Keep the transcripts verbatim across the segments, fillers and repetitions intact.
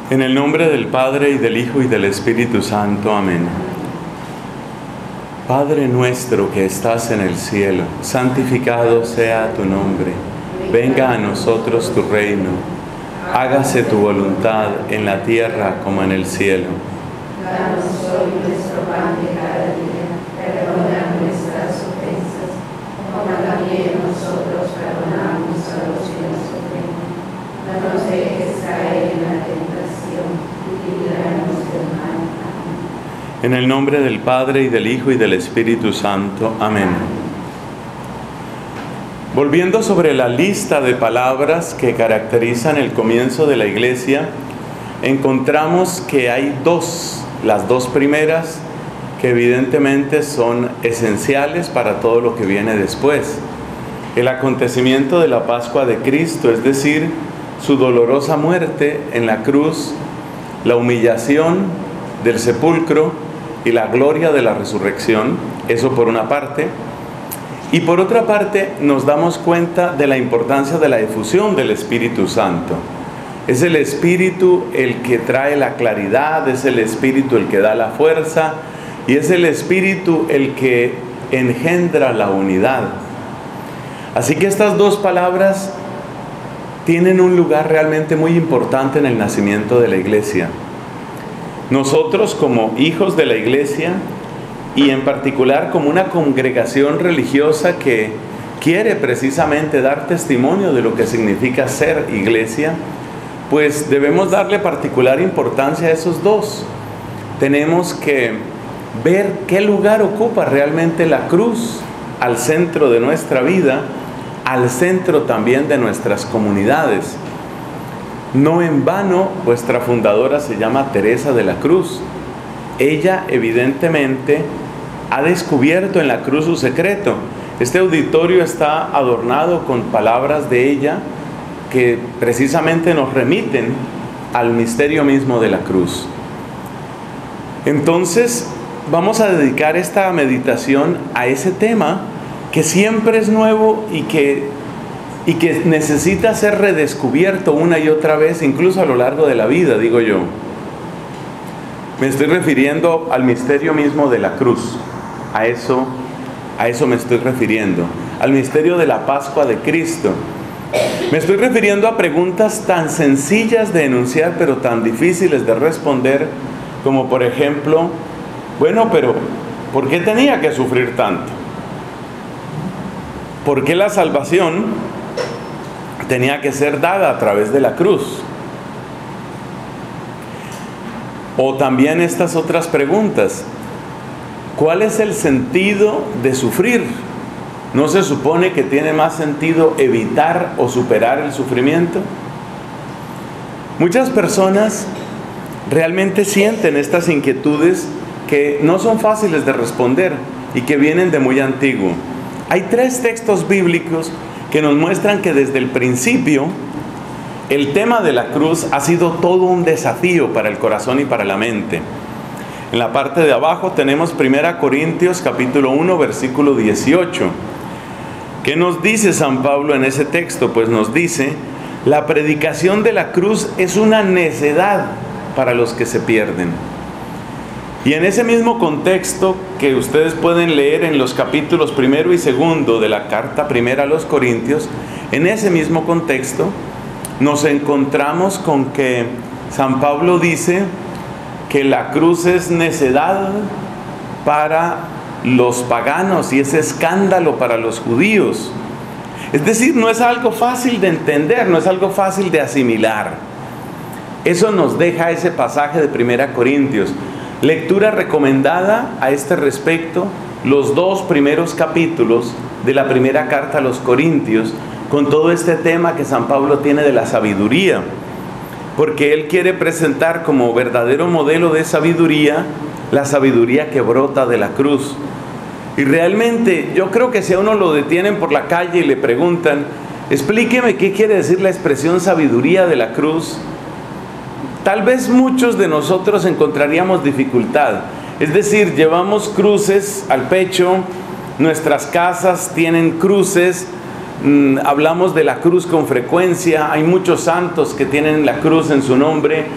En el nombre del Padre, y del Hijo, y del Espíritu Santo. Amén. Padre nuestro que estás en el cielo, santificado sea tu nombre. Venga a nosotros tu reino. Hágase tu voluntad en la tierra como en el cielo. Danos hoy nuestro pan de cada día. Perdona nuestras ofensas, como también nosotros perdonamos a los que nos ofenden. No nos dejes caer en la tentación y líbranos del mal. Amén. En el nombre del Padre, y del Hijo, y del Espíritu Santo. Amén. Volviendo sobre la lista de palabras que caracterizan el comienzo de la Iglesia, encontramos que hay dos, las dos primeras, que evidentemente son esenciales para todo lo que viene después. El acontecimiento de la Pascua de Cristo, es decir, su dolorosa muerte en la cruz, la humillación del sepulcro y la gloria de la resurrección, eso por una parte. Y por otra parte, nos damos cuenta de la importancia de la efusión del Espíritu Santo. Es el Espíritu el que trae la claridad, es el Espíritu el que da la fuerza, y es el Espíritu el que engendra la unidad. Así que estas dos palabras tienen un lugar realmente muy importante en el nacimiento de la Iglesia. Nosotros, como hijos de la Iglesia, y en particular como una congregación religiosa que quiere precisamente dar testimonio de lo que significa ser iglesia, pues debemos darle particular importancia a esos dos. Tenemos que ver qué lugar ocupa realmente la cruz al centro de nuestra vida, al centro también de nuestras comunidades. No en vano, vuestra fundadora se llama Teresa de la Cruz. Ella evidentemente ha descubierto en la cruz su secreto. Este auditorio está adornado con palabras de ella que precisamente nos remiten al misterio mismo de la cruz. Entonces, vamos a dedicar esta meditación a ese tema que siempre es nuevo y que, y que necesita ser redescubierto una y otra vez, incluso a lo largo de la vida, digo yo. Me estoy refiriendo al misterio mismo de la cruz. A eso, a eso me estoy refiriendo. Al misterio de la Pascua de Cristo. Me estoy refiriendo a preguntas tan sencillas de enunciar, pero tan difíciles de responder, como por ejemplo, bueno, pero ¿por qué tenía que sufrir tanto? ¿Por qué la salvación tenía que ser dada a través de la cruz? O también estas otras preguntas. ¿Cuál es el sentido de sufrir? ¿No se supone que tiene más sentido evitar o superar el sufrimiento? Muchas personas realmente sienten estas inquietudes que no son fáciles de responder y que vienen de muy antiguo. Hay tres textos bíblicos que nos muestran que desde el principio el tema de la cruz ha sido todo un desafío para el corazón y para la mente. En la parte de abajo tenemos primera Corintios capítulo uno versículo dieciocho. ¿Qué nos dice San Pablo en ese texto? Pues nos dice: la predicación de la cruz es una necedad para los que se pierden. Y en ese mismo contexto que ustedes pueden leer en los capítulos primero y segundo de la carta primera a los Corintios, en ese mismo contexto nos encontramos con que San Pablo dice que la cruz es necedad para los paganos y es escándalo para los judíos. Es decir, no es algo fácil de entender, no es algo fácil de asimilar. Eso nos deja ese pasaje de primera Corintios. Lectura recomendada a este respecto, los dos primeros capítulos de la primera carta a los Corintios, con todo este tema que San Pablo tiene de la sabiduría, porque él quiere presentar como verdadero modelo de sabiduría la sabiduría que brota de la cruz. Y realmente yo creo que si a uno lo detienen por la calle y le preguntan, explíqueme qué quiere decir la expresión sabiduría de la cruz, tal vez muchos de nosotros encontraríamos dificultad. Es decir, llevamos cruces al pecho, nuestras casas tienen cruces, mmm, hablamos de la cruz con frecuencia, hay muchos santos que tienen la cruz en su nombre,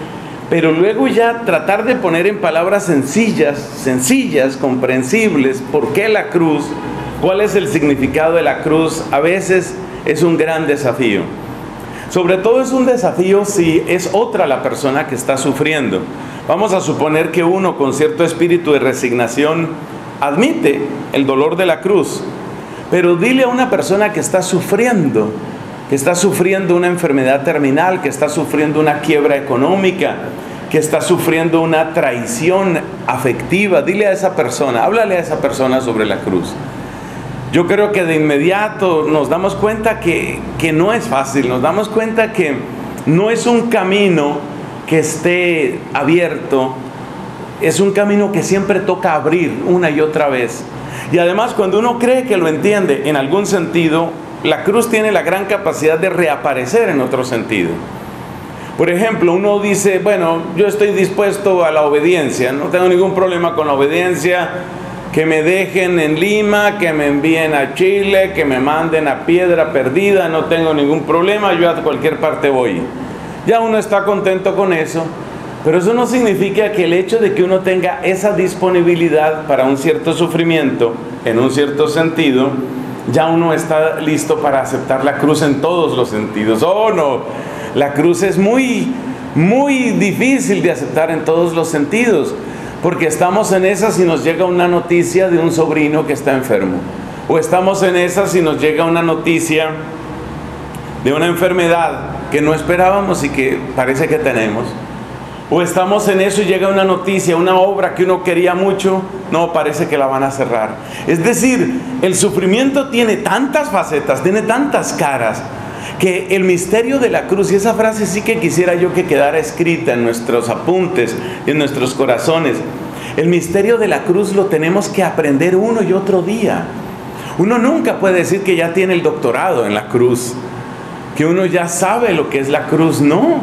pero luego ya tratar de poner en palabras sencillas, sencillas, comprensibles, ¿por qué la cruz? ¿Cuál es el significado de la cruz? A veces es un gran desafío. Sobre todo es un desafío si es otra la persona que está sufriendo. Vamos a suponer que uno con cierto espíritu de resignación admite el dolor de la cruz, pero dile a una persona que está sufriendo, que está sufriendo una enfermedad terminal, que está sufriendo una quiebra económica, que está sufriendo una traición afectiva, dile a esa persona, háblale a esa persona sobre la cruz. Yo creo que de inmediato nos damos cuenta que, que no es fácil, nos damos cuenta que no es un camino que esté abierto, es un camino que siempre toca abrir una y otra vez. Y además, cuando uno cree que lo entiende en algún sentido, la cruz tiene la gran capacidad de reaparecer en otro sentido. Por ejemplo, uno dice, bueno, yo estoy dispuesto a la obediencia, no tengo ningún problema con la obediencia, que me dejen en Lima, que me envíen a Chile, que me manden a Piedra Perdida, no tengo ningún problema, yo a cualquier parte voy. Ya uno está contento con eso, pero eso no significa que el hecho de que uno tenga esa disponibilidad para un cierto sufrimiento, en un cierto sentido, ya uno está listo para aceptar la cruz en todos los sentidos. Oh, no, la cruz es muy, muy difícil de aceptar en todos los sentidos, porque estamos en esas si nos llega una noticia de un sobrino que está enfermo, o estamos en esas si nos llega una noticia de una enfermedad que no esperábamos y que parece que tenemos, o estamos en eso y llega una noticia, una obra que uno quería mucho, no, parece que la van a cerrar. Es decir, el sufrimiento tiene tantas facetas, tiene tantas caras, que el misterio de la cruz, y esa frase sí que quisiera yo que quedara escrita en nuestros apuntes, en nuestros corazones, el misterio de la cruz lo tenemos que aprender uno y otro día. Uno nunca puede decir que ya tiene el doctorado en la cruz, que uno ya sabe lo que es la cruz, no.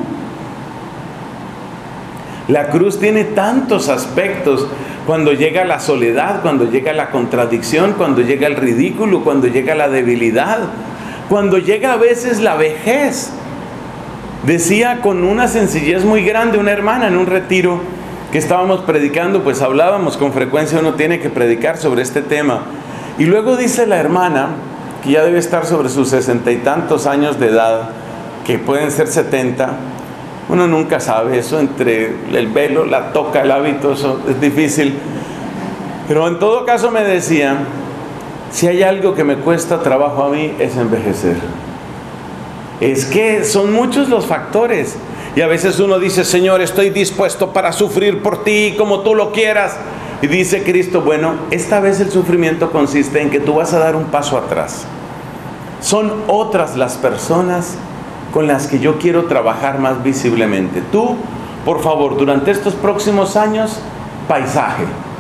La cruz tiene tantos aspectos, cuando llega la soledad, cuando llega la contradicción, cuando llega el ridículo, cuando llega la debilidad, cuando llega a veces la vejez. Decía con una sencillez muy grande una hermana en un retiro que estábamos predicando, pues hablábamos con frecuencia, uno tiene que predicar sobre este tema. Y luego dice la hermana, que ya debe estar sobre sus sesenta y tantos años de edad, que pueden ser setenta, uno nunca sabe, eso entre el velo, la toca, el hábito, eso es difícil. Pero en todo caso me decía, si hay algo que me cuesta trabajo a mí es envejecer. Es que son muchos los factores. Y a veces uno dice, Señor, estoy dispuesto para sufrir por ti como tú lo quieras. Y dice Cristo, bueno, esta vez el sufrimiento consiste en que tú vas a dar un paso atrás. Son otras las personas con las que yo quiero trabajar más visiblemente. Tú, por favor, durante estos próximos años, paisaje.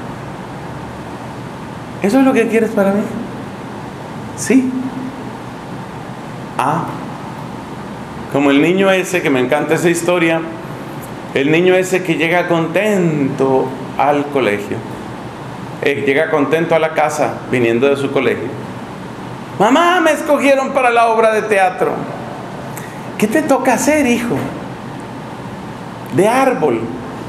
¿Eso es lo que quieres para mí? Sí. Ah, como el niño ese, que me encanta esa historia, el niño ese que llega contento al colegio, eh, llega contento a la casa viniendo de su colegio. Mamá, me escogieron para la obra de teatro. ¿Qué te toca hacer, hijo? De árbol.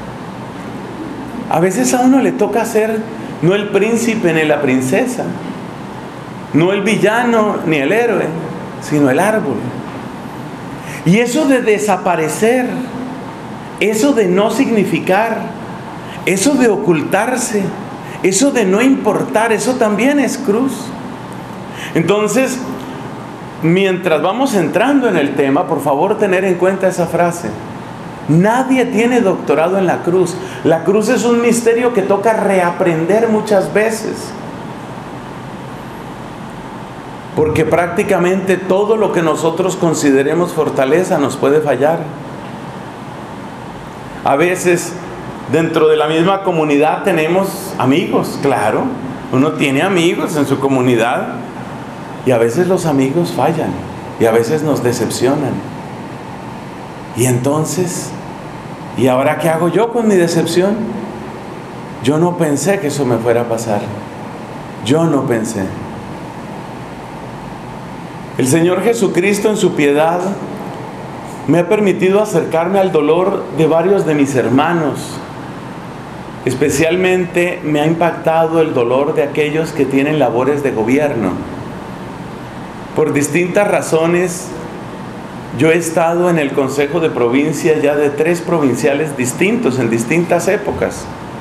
A veces a uno le toca ser no el príncipe ni la princesa, no el villano ni el héroe, sino el árbol. Y eso de desaparecer, eso de no significar, eso de ocultarse, eso de no importar, eso también es cruz. Entonces, mientras vamos entrando en el tema, por favor tener en cuenta esa frase. Nadie tiene doctorado en la cruz. La cruz es un misterio que toca reaprender muchas veces. Porque prácticamente todo lo que nosotros consideremos fortaleza nos puede fallar. A veces dentro de la misma comunidad tenemos amigos, claro. Uno tiene amigos en su comunidad y a veces los amigos fallan y a veces nos decepcionan. Y entonces, ¿y ahora qué hago yo con mi decepción? Yo no pensé que eso me fuera a pasar. Yo no pensé. El Señor Jesucristo en su piedad me ha permitido acercarme al dolor de varios de mis hermanos. Especialmente me ha impactado el dolor de aquellos que tienen labores de gobierno. Por distintas razones, yo he estado en el Consejo de Provincia ya de tres provinciales distintos en distintas épocas.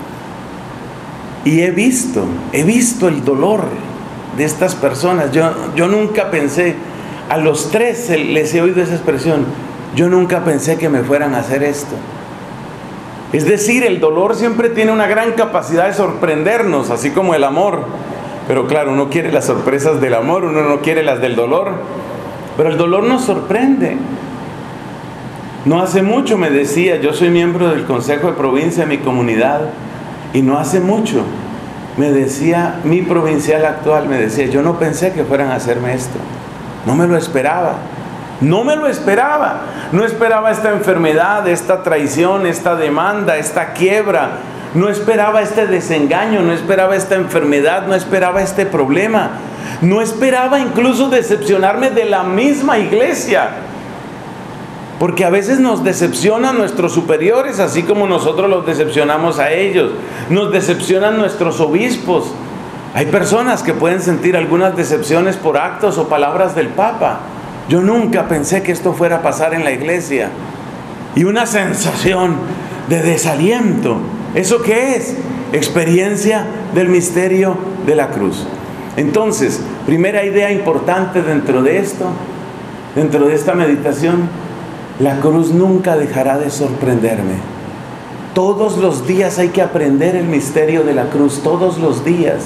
Y he visto, he visto el dolor de estas personas. Yo, yo nunca pensé, a los tres les he oído esa expresión, yo nunca pensé que me fueran a hacer esto. Es decir, el dolor siempre tiene una gran capacidad de sorprendernos, así como el amor. Pero claro, uno quiere las sorpresas del amor, uno no quiere las del dolor. Pero el dolor nos sorprende. No hace mucho me decía, yo soy miembro del Consejo de Provincia de mi comunidad, y no hace mucho me decía mi provincial actual, me decía, yo no pensé que fueran a hacerme esto. No me lo esperaba. No me lo esperaba. No esperaba esta enfermedad, esta traición, esta demanda, esta quiebra. No esperaba este desengaño, no esperaba esta enfermedad, no esperaba este problema. No esperaba incluso decepcionarme de la misma iglesia. Porque a veces nos decepcionan nuestros superiores, así como nosotros los decepcionamos a ellos. Nos decepcionan nuestros obispos. Hay personas que pueden sentir algunas decepciones por actos o palabras del Papa. Yo nunca pensé que esto fuera a pasar en la iglesia. Y una sensación de desaliento. ¿Eso qué es? Experiencia del misterio de la cruz. Entonces, primera idea importante dentro de esto, dentro de esta meditación, la cruz nunca dejará de sorprenderme. Todos los días hay que aprender el misterio de la cruz, todos los días.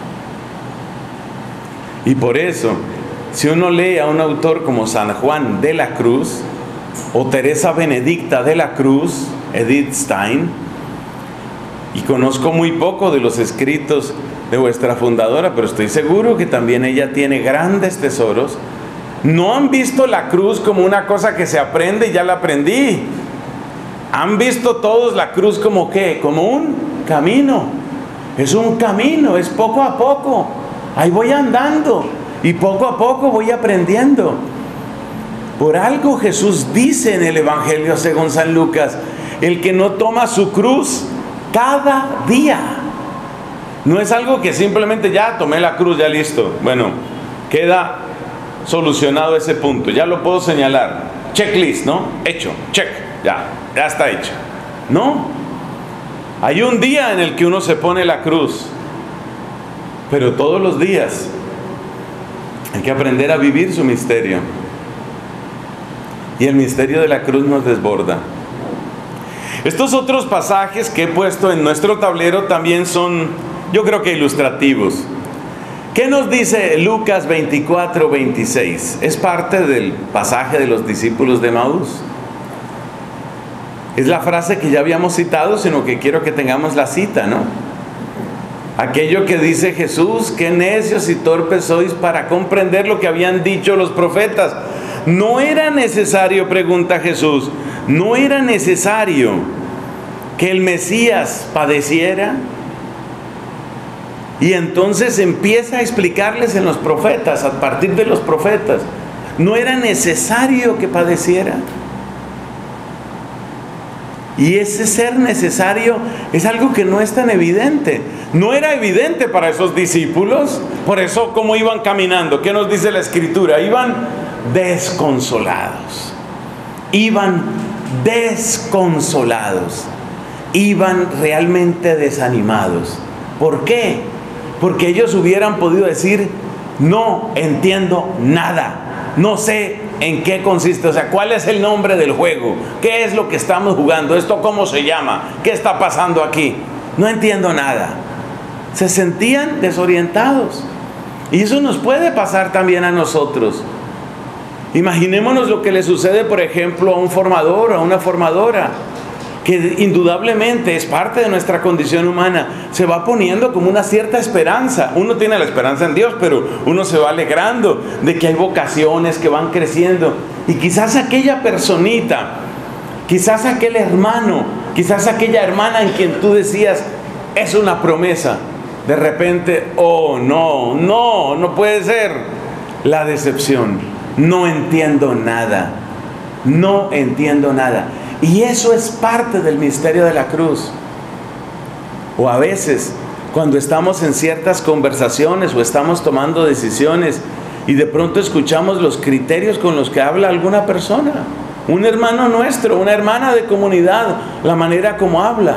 Y por eso, si uno lee a un autor como San Juan de la Cruz o Teresa Benedicta de la Cruz, Edith Stein, y conozco muy poco de los escritos de vuestra fundadora, pero estoy seguro que también ella tiene grandes tesoros, no han visto la cruz como una cosa que se aprende y ya la aprendí. Han visto todos la cruz como ¿qué? Como un camino. Es un camino, es poco a poco. Ahí voy andando. Y poco a poco voy aprendiendo. Por algo Jesús dice en el Evangelio según San Lucas, el que no toma su cruz cada día. No es algo que simplemente ya tomé la cruz, ya listo. Bueno, queda solucionado ese punto, ya lo puedo señalar. Checklist, ¿no? Hecho, check, ya, ya está hecho. No. Hay un día en el que uno se pone la cruz, pero todos los días hay que aprender a vivir su misterio. Y el misterio de la cruz nos desborda. Estos otros pasajes que he puesto en nuestro tablero también son, yo creo que ilustrativos. ¿Qué nos dice Lucas veinticuatro, veintiséis? Es parte del pasaje de los discípulos de Emaús. Es la frase que ya habíamos citado, sino que quiero que tengamos la cita, ¿no? Aquello que dice Jesús, qué necios y torpes sois para comprender lo que habían dicho los profetas. No era necesario, pregunta Jesús, no era necesario que el Mesías padeciera. Y entonces empieza a explicarles en los profetas, a partir de los profetas, no era necesario que padeciera. Y ese ser necesario es algo que no es tan evidente. No era evidente para esos discípulos. Por eso, ¿cómo iban caminando? ¿Qué nos dice la Escritura? Iban desconsolados. Iban desconsolados. Iban realmente desanimados. ¿Por qué? Porque ellos hubieran podido decir, no entiendo nada. No sé en qué consiste, o sea, ¿cuál es el nombre del juego? ¿Qué es lo que estamos jugando? ¿Esto cómo se llama? ¿Qué está pasando aquí? No entiendo nada. Se sentían desorientados. Y eso nos puede pasar también a nosotros. Imaginémonos lo que le sucede, por ejemplo, a un formador o a una formadora, que indudablemente es parte de nuestra condición humana. Se va poniendo como una cierta esperanza. Uno tiene la esperanza en Dios, pero uno se va alegrando de que hay vocaciones que van creciendo. Y quizás aquella personita, quizás aquel hermano, quizás aquella hermana en quien tú decías, es una promesa. De repente, oh no, no, no puede ser. La decepción, no entiendo nada. No entiendo nada. Y eso es parte del misterio de la cruz. O a veces, cuando estamos en ciertas conversaciones o estamos tomando decisiones y de pronto escuchamos los criterios con los que habla alguna persona, un hermano nuestro, una hermana de comunidad, la manera como habla.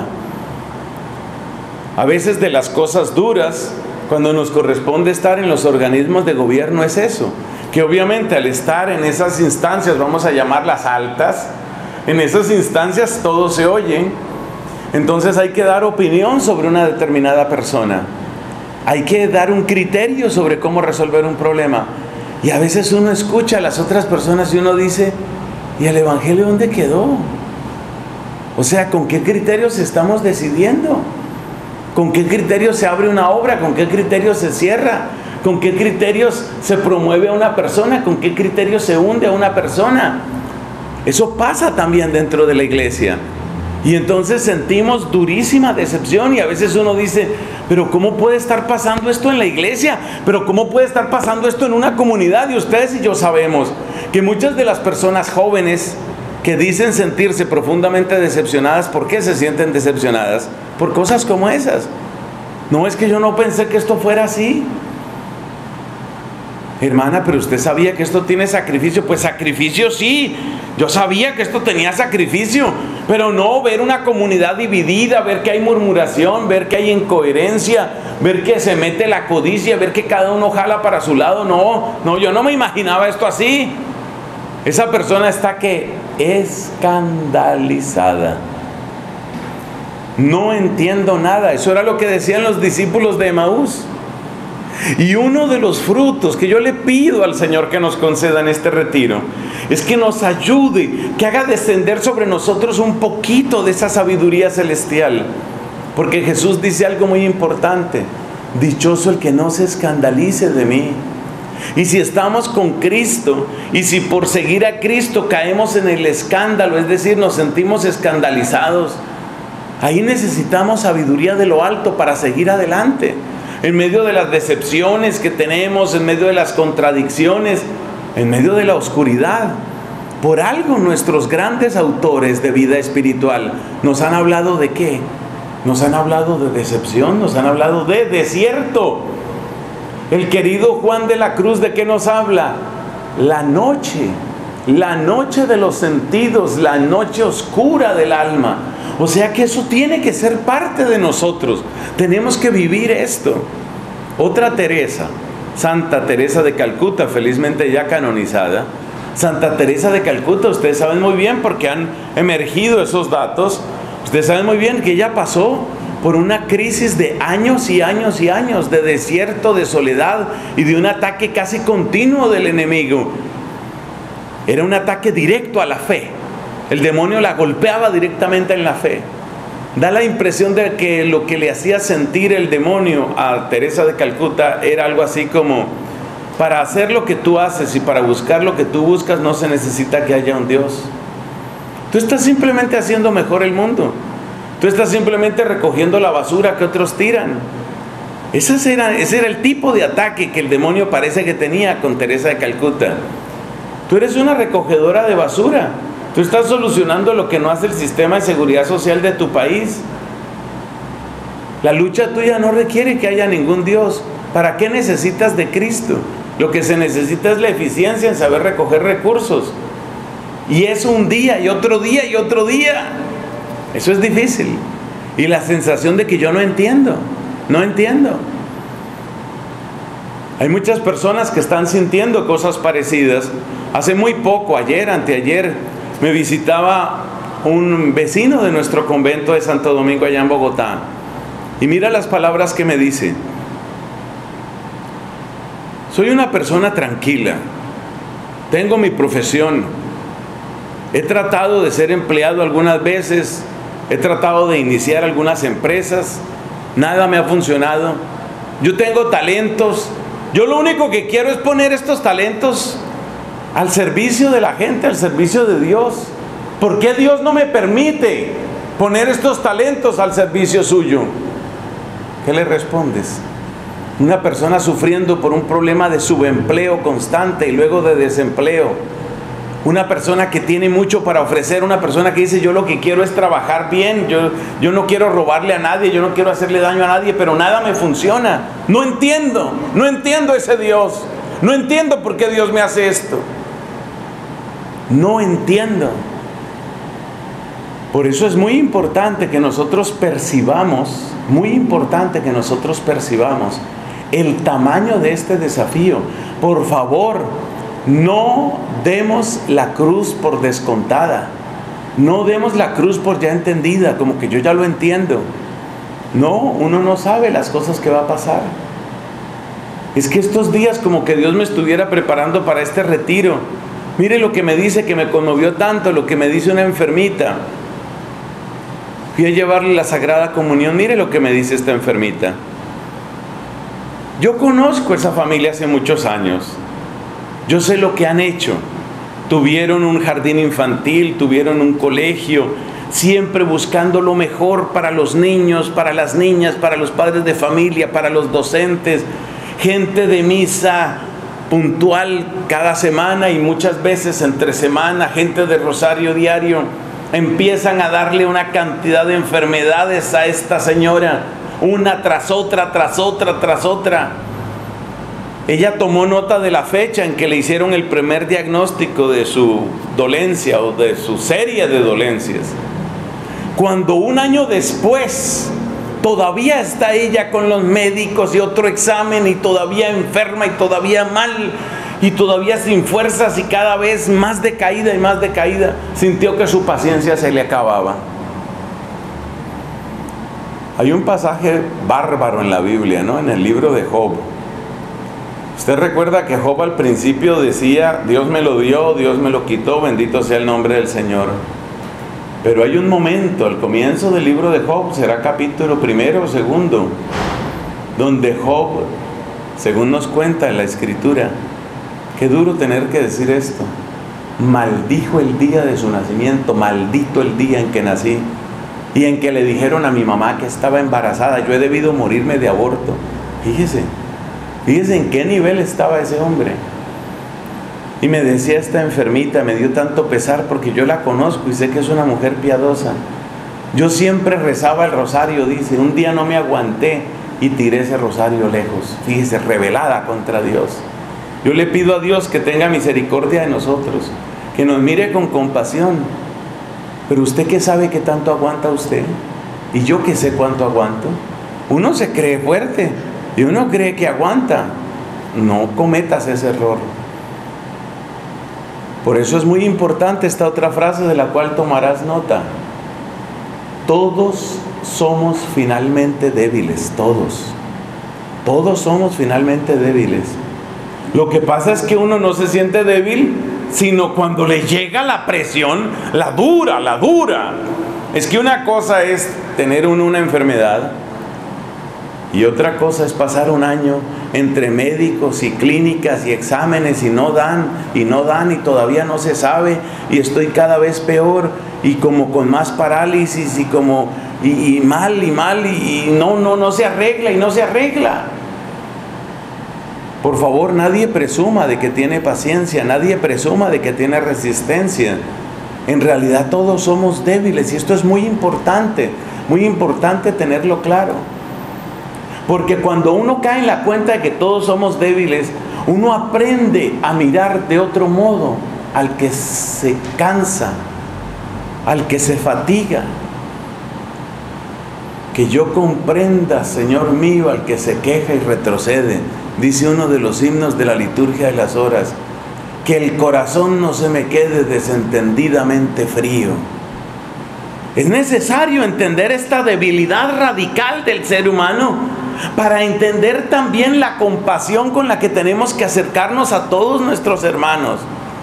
A veces de las cosas duras, cuando nos corresponde estar en los organismos de gobierno, es eso, que obviamente al estar en esas instancias, vamos a llamarlas altas, en esas instancias todos se oyen, entonces hay que dar opinión sobre una determinada persona, hay que dar un criterio sobre cómo resolver un problema, y a veces uno escucha a las otras personas y uno dice, ¿y el evangelio dónde quedó? O sea, ¿con qué criterios estamos decidiendo? ¿Con qué criterios se abre una obra? ¿Con qué criterios se cierra? ¿Con qué criterios se promueve a una persona? ¿Con qué criterios se hunde a una persona? Eso pasa también dentro de la iglesia. Y entonces sentimos durísima decepción y a veces uno dice, pero ¿cómo puede estar pasando esto en la iglesia? ¿Pero cómo puede estar pasando esto en una comunidad? Y ustedes y yo sabemos que muchas de las personas jóvenes que dicen sentirse profundamente decepcionadas, ¿por qué se sienten decepcionadas? Por cosas como esas. No, es que yo no pensé que esto fuera así. Hermana, pero usted sabía que esto tiene sacrificio. Pues sacrificio sí, yo sabía que esto tenía sacrificio, pero no ver una comunidad dividida, ver que hay murmuración, ver que hay incoherencia, ver que se mete la codicia, ver que cada uno jala para su lado. No, no, yo no me imaginaba esto así. Esa persona está que escandalizada. No entiendo nada. Eso era lo que decían los discípulos de Emaús. Y uno de los frutos que yo le pido al Señor que nos conceda en este retiro es que nos ayude, que haga descender sobre nosotros un poquito de esa sabiduría celestial. Porque Jesús dice algo muy importante: dichoso el que no se escandalice de mí. Y si estamos con Cristo, y si por seguir a Cristo caemos en el escándalo, es decir, nos sentimos escandalizados, ahí necesitamos sabiduría de lo alto para seguir adelante. En medio de las decepciones que tenemos, en medio de las contradicciones, en medio de la oscuridad. Por algo nuestros grandes autores de vida espiritual nos han hablado de ¿qué? Nos han hablado de decepción, nos han hablado de desierto. El querido Juan de la Cruz, ¿de qué nos habla? La noche, la noche de los sentidos, la noche oscura del alma. O sea que eso tiene que ser parte de nosotros. Tenemos que vivir esto. Otra Teresa, Santa Teresa de Calcuta, felizmente ya canonizada. Santa Teresa de Calcuta, ustedes saben muy bien porque han emergido esos datos. Ustedes saben muy bien que ella pasó por una crisis de años y años y años, de desierto, de soledad y de un ataque casi continuo del enemigo. Era un ataque directo a la fe. El demonio la golpeaba directamente en la fe. Da la impresión de que lo que le hacía sentir el demonio a Teresa de Calcuta era algo así como: para hacer lo que tú haces y para buscar lo que tú buscas no se necesita que haya un Dios. Tú estás simplemente haciendo mejor el mundo. Tú estás simplemente recogiendo la basura que otros tiran. Ese era, ese era el tipo de ataque que el demonio parece que tenía con Teresa de Calcuta. Tú eres una recogedora de basura. Tú estás solucionando lo que no hace el sistema de seguridad social de tu país. La lucha tuya no requiere que haya ningún Dios. ¿Para qué necesitas de Cristo? Lo que se necesita es la eficiencia en saber recoger recursos. Y es un día y otro día y otro día. Eso es difícil. Y la sensación de que yo no entiendo, no entiendo. Hay muchas personas que están sintiendo cosas parecidas. Hace muy poco, ayer, anteayer, me visitaba un vecino de nuestro convento de Santo Domingo allá en Bogotá. Y mira las palabras que me dice: soy una persona tranquila, tengo mi profesión, he tratado de ser empleado algunas veces, he tratado de iniciar algunas empresas, nada me ha funcionado, yo tengo talentos, yo lo único que quiero es poner estos talentos al servicio de la gente, al servicio de Dios. ¿Por qué Dios no me permite poner estos talentos al servicio suyo? ¿Qué le respondes? Una persona sufriendo por un problema de subempleo constante y luego de desempleo. una persona que tiene mucho para ofrecer, una persona que dice yo lo que quiero es trabajar bien, yo, yo no quiero robarle a nadie, yo no quiero hacerle daño a nadie, pero nada me funciona. No entiendo, no entiendo ese Dios, no entiendo por qué Dios me hace esto. No entiendo. Por eso es muy importante que nosotros percibamos, muy importante que nosotros percibamos el tamaño de este desafío. Por favor, no demos la cruz por descontada. No demos la cruz por ya entendida, como que yo ya lo entiendo. No, uno no sabe las cosas que va a pasar. Es que estos días como que Dios me estuviera preparando para este retiro. Mire lo que me dice, que me conmovió tanto, lo que me dice una enfermita. Fui a llevarle la Sagrada Comunión. Mire lo que me dice esta enfermita. Yo conozco esa familia hace muchos años. Yo sé lo que han hecho. Tuvieron un jardín infantil, tuvieron un colegio, siempre buscando lo mejor para los niños, para las niñas, para los padres de familia, para los docentes. Gente de misa puntual cada semana y muchas veces entre semana, gente de rosario diario. Empiezan a darle una cantidad de enfermedades a esta señora, una tras otra, tras otra, tras otra. Ella tomó nota de la fecha en que le hicieron el primer diagnóstico de su dolencia o de su serie de dolencias. Cuando un año después todavía está ella con los médicos y otro examen y todavía enferma y todavía mal y todavía sin fuerzas y cada vez más decaída y más decaída, sintió que su paciencia se le acababa. Hay un pasaje bárbaro en la Biblia, ¿no? En el libro de Job. Usted recuerda que Job al principio decía, Dios me lo dio, Dios me lo quitó, bendito sea el nombre del Señor. Pero hay un momento, al comienzo del libro de Job, será capítulo primero o segundo, donde Job, según nos cuenta en la Escritura, qué duro tener que decir esto, maldijo el día de su nacimiento, maldito el día en que nací, y en que le dijeron a mi mamá que estaba embarazada, yo he debido morirme de aborto. Fíjese, fíjese en qué nivel estaba ese hombre. Y me decía esta enfermita, me dio tanto pesar porque yo la conozco y sé que es una mujer piadosa. Yo siempre rezaba el rosario, dice, un día no me aguanté y tiré ese rosario lejos. Fíjese, rebelada contra Dios. Yo le pido a Dios que tenga misericordia de nosotros, que nos mire con compasión. Pero usted qué sabe que tanto aguanta usted, y yo que sé cuánto aguanto. Uno se cree fuerte y uno cree que aguanta. No cometas ese error. Por eso es muy importante esta otra frase de la cual tomarás nota. Todos somos finalmente débiles, todos. Todos somos finalmente débiles. Lo que pasa es que uno no se siente débil, sino cuando le llega la presión, la dura, la dura. Es que una cosa es tener uno una enfermedad y otra cosa es pasar un año entre médicos y clínicas y exámenes y no dan, y no dan y todavía no se sabe y estoy cada vez peor y como con más parálisis y como y, y mal y mal y, y no, no, no se arregla y no se arregla. Por favor, nadie presuma de que tiene paciencia, nadie presuma de que tiene resistencia. En realidad todos somos débiles y esto es muy importante, muy importante tenerlo claro. Porque cuando uno cae en la cuenta de que todos somos débiles, uno aprende a mirar de otro modo al que se cansa, al que se fatiga. Que yo comprenda, Señor mío, al que se queja y retrocede. Dice uno de los himnos de la liturgia de las horas, que el corazón no se me quede desentendidamente frío. Es necesario entender esta debilidad radical del ser humano para entender también la compasión con la que tenemos que acercarnos a todos nuestros hermanos.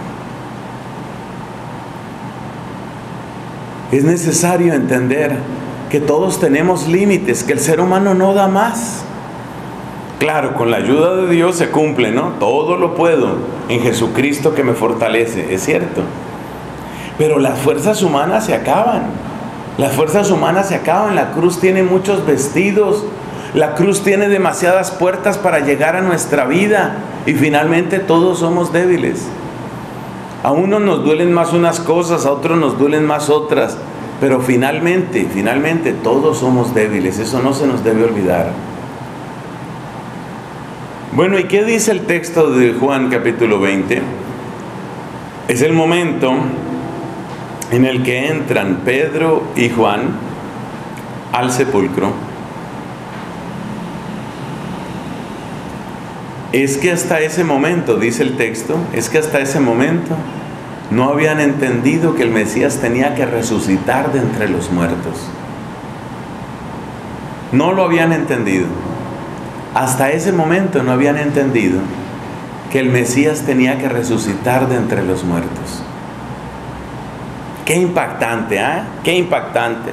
Es necesario entender que todos tenemos límites, que el ser humano no da más. Claro, con la ayuda de Dios se cumple, ¿no? Todo lo puedo en Jesucristo que me fortalece, es cierto. Pero las fuerzas humanas se acaban. Las fuerzas humanas se acaban. La cruz tiene muchos vestidos. La cruz tiene demasiadas puertas para llegar a nuestra vida. Y finalmente todos somos débiles. A unos nos duelen más unas cosas, a otros nos duelen más otras, pero finalmente, finalmente todos somos débiles, eso no se nos debe olvidar. Bueno, ¿y qué dice el texto de Juan capítulo veinte? Es el momento en el que entran Pedro y Juan al sepulcro. Es que hasta ese momento, dice el texto, es que hasta ese momento no habían entendido que el Mesías tenía que resucitar de entre los muertos. No lo habían entendido. Hasta ese momento no habían entendido que el Mesías tenía que resucitar de entre los muertos. Qué impactante, ¿ah? ¿eh? Qué impactante.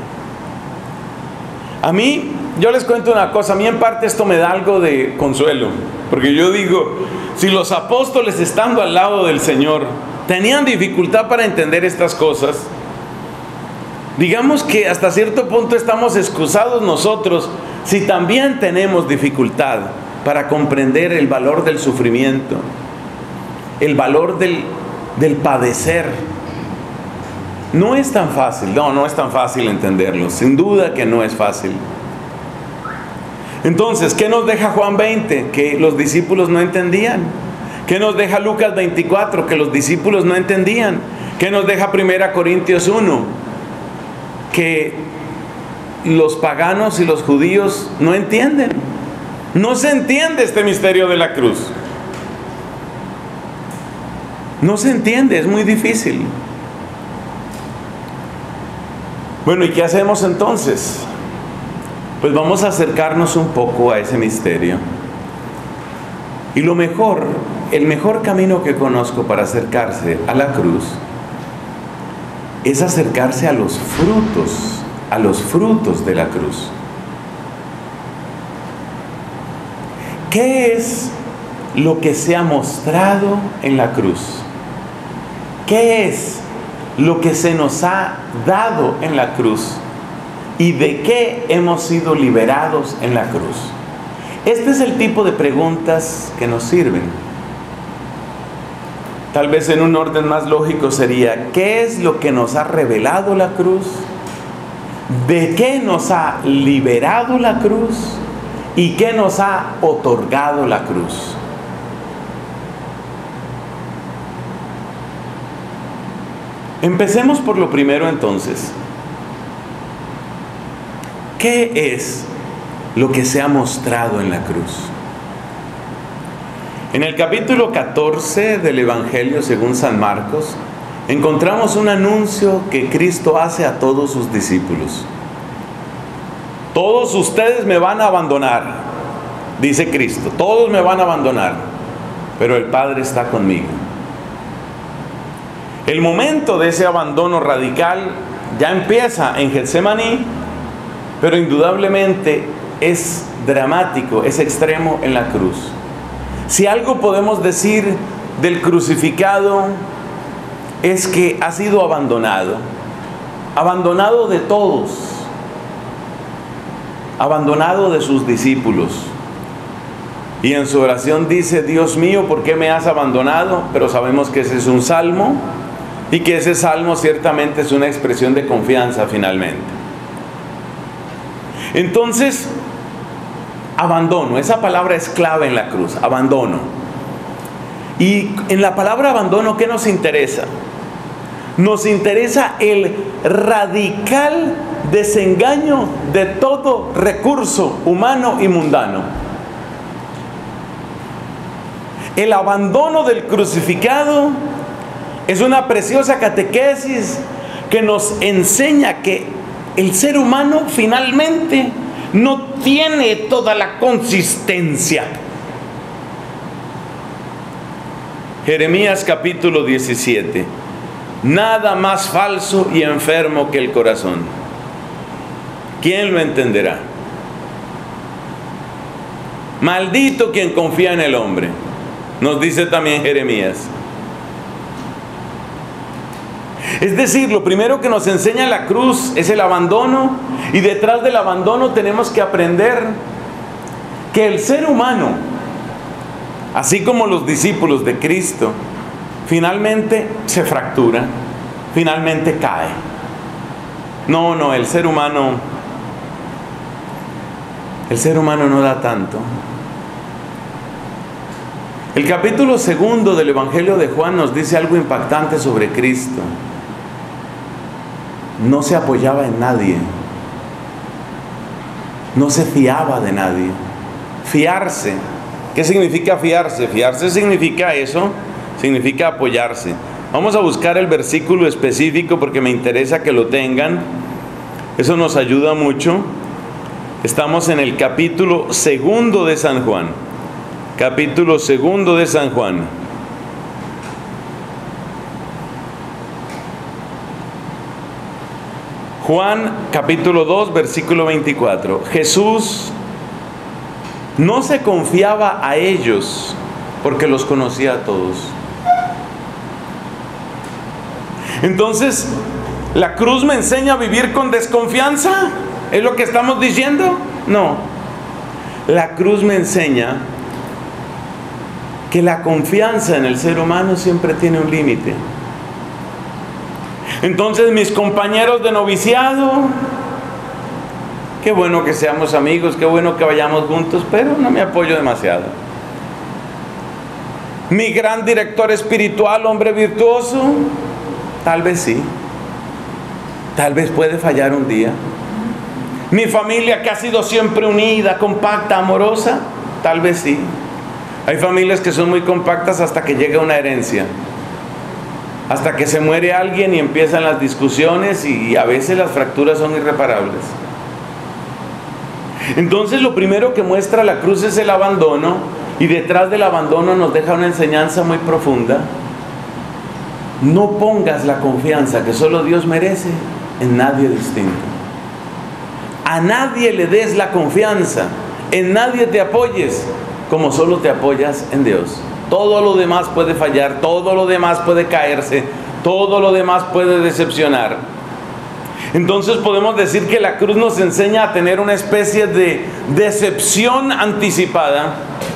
A mí, yo les cuento una cosa, a mí en parte esto me da algo de consuelo, porque yo digo, si los apóstoles estando al lado del Señor tenían dificultad para entender estas cosas, digamos que hasta cierto punto estamos excusados nosotros si también tenemos dificultad para comprender el valor del sufrimiento, el valor del, del padecer. No es tan fácil, no, no es tan fácil entenderlo, sin duda que no es fácil. Entonces, ¿qué nos deja Juan veinte? Que los discípulos no entendían. ¿Qué nos deja Lucas veinticuatro? Que los discípulos no entendían. ¿Qué nos deja primera Corintios uno? Que los paganos y los judíos no entienden. No se entiende este misterio de la cruz. No se entiende, es muy difícil. Bueno, ¿y qué hacemos entonces? Pues vamos a acercarnos un poco a ese misterio. Y lo mejor, el mejor camino que conozco para acercarse a la cruz es acercarse a los frutos, a los frutos de la cruz. ¿Qué es lo que se ha mostrado en la cruz? ¿Qué es lo que se nos ha dado en la cruz? ¿Y de qué hemos sido liberados en la cruz? Este es el tipo de preguntas que nos sirven. Tal vez en un orden más lógico sería, ¿qué es lo que nos ha revelado la cruz? ¿De qué nos ha liberado la cruz? ¿Y qué nos ha otorgado la cruz? Empecemos por lo primero entonces. ¿Qué es lo que se ha mostrado en la cruz? En el capítulo catorce del Evangelio según San Marcos, encontramos un anuncio que Cristo hace a todos sus discípulos. Todos ustedes me van a abandonar, dice Cristo, todos me van a abandonar, pero el Padre está conmigo. El momento de ese abandono radical ya empieza en Getsemaní, pero indudablemente es dramático, es extremo en la cruz. Si algo podemos decir del crucificado es que ha sido abandonado, abandonado de todos, abandonado de sus discípulos. Y en su oración dice, Dios mío, ¿por qué me has abandonado? Pero sabemos que ese es un salmo y que ese salmo ciertamente es una expresión de confianza finalmente. Entonces, abandono, esa palabra es clave en la cruz, abandono. Y en la palabra abandono, ¿qué nos interesa? Nos interesa el radical desengaño de todo recurso humano y mundano. El abandono del crucificado es una preciosa catequesis que nos enseña que el ser humano finalmente no tiene toda la consistencia. Jeremías capítulo diecisiete. Nada más falso y enfermo que el corazón. ¿Quién lo entenderá? Maldito quien confía en el hombre, nos dice también Jeremías. Es decir, lo primero que nos enseña la cruz es el abandono, y detrás del abandono tenemos que aprender que el ser humano, así como los discípulos de Cristo, finalmente se fractura, finalmente cae. No, no, el ser humano, el ser humano no da tanto. El capítulo segundo del Evangelio de Juan nos dice algo impactante sobre Cristo. No se apoyaba en nadie, no se fiaba de nadie. Fiarse, ¿qué significa fiarse? Fiarse significa eso, significa apoyarse. Vamos a buscar el versículo específico porque me interesa que lo tengan. Eso nos ayuda mucho. Estamos en el capítulo segundo de San Juan. Capítulo segundo de San Juan. Juan capítulo dos, versículo veinticuatro. Jesús no se confiaba a ellos porque los conocía a todos. Entonces, ¿la cruz me enseña a vivir con desconfianza? ¿Es lo que estamos diciendo? No. La cruz me enseña que la confianza en el ser humano siempre tiene un límite. Entonces, mis compañeros de noviciado, qué bueno que seamos amigos, qué bueno que vayamos juntos, pero no me apoyo demasiado. Mi gran director espiritual, hombre virtuoso, tal vez sí. Tal vez puede fallar un día. Mi familia que ha sido siempre unida, compacta, amorosa, tal vez sí. Hay familias que son muy compactas hasta que llega una herencia. Hasta que se muere alguien y empiezan las discusiones y a veces las fracturas son irreparables. Entonces lo primero que muestra la cruz es el abandono, y detrás del abandono nos deja una enseñanza muy profunda. No pongas la confianza que solo Dios merece en nadie distinto. A nadie le des la confianza, en nadie te apoyes como solo te apoyas en Dios. Todo lo demás puede fallar, todo lo demás puede caerse, todo lo demás puede decepcionar. Entonces podemos decir que la cruz nos enseña a tener una especie de decepción anticipada.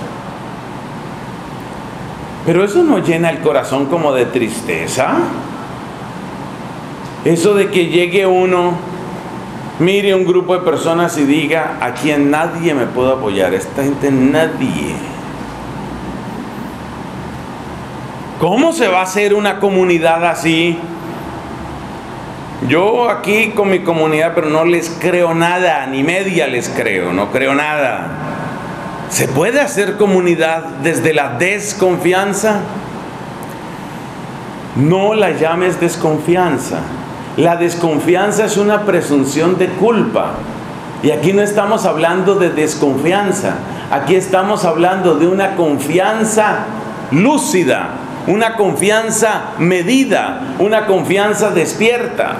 Pero eso no llena el corazón como de tristeza. Eso de que llegue uno, mire un grupo de personas y diga: aquí en nadie me puedo apoyar, esta gente nadie. ¿Cómo se va a hacer una comunidad así? Yo aquí con mi comunidad, pero no les creo nada, ni media les creo, no creo nada. ¿Se puede hacer comunidad desde la desconfianza? No la llames desconfianza. La desconfianza es una presunción de culpa. Y aquí no estamos hablando de desconfianza. Aquí estamos hablando de una confianza lúcida, una confianza medida, una confianza despierta.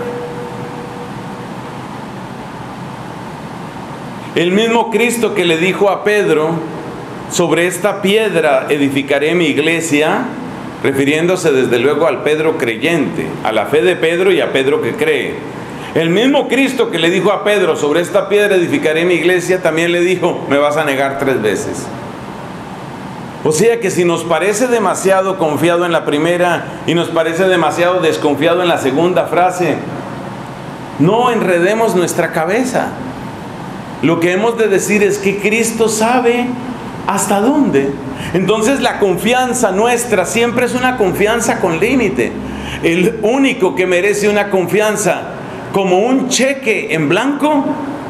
El mismo Cristo que le dijo a Pedro: sobre esta piedra edificaré mi iglesia, refiriéndose desde luego al Pedro creyente, a la fe de Pedro y a Pedro que cree. El mismo Cristo que le dijo a Pedro: sobre esta piedra edificaré mi iglesia, también le dijo: me vas a negar tres veces. O sea que si nos parece demasiado confiado en la primera y nos parece demasiado desconfiado en la segunda frase, no enredemos nuestra cabeza. Lo que hemos de decir es que Cristo sabe hasta dónde. Entonces la confianza nuestra siempre es una confianza con límite. El único que merece una confianza como un cheque en blanco,